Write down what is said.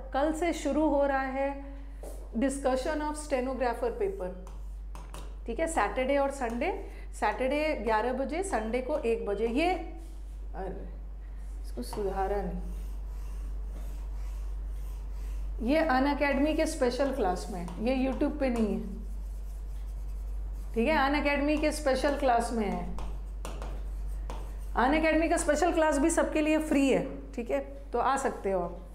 कल से शुरू हो रहा है डिस्कशन ऑफ स्टेनोग्राफर पेपर, ठीक है, सैटरडे और संडे, सैटरडे 11 बजे, संडे को 1 बजे। ये अरे इसको सुधारा नहीं, ये अनअकैडमी के स्पेशल क्लास में, ये यूट्यूब पे नहीं है, ठीक है, अनअकैडमी के स्पेशल क्लास में है। अनअकैडमी का स्पेशल क्लास भी सबके लिए फ्री है, ठीक है, तो आ सकते हो आप।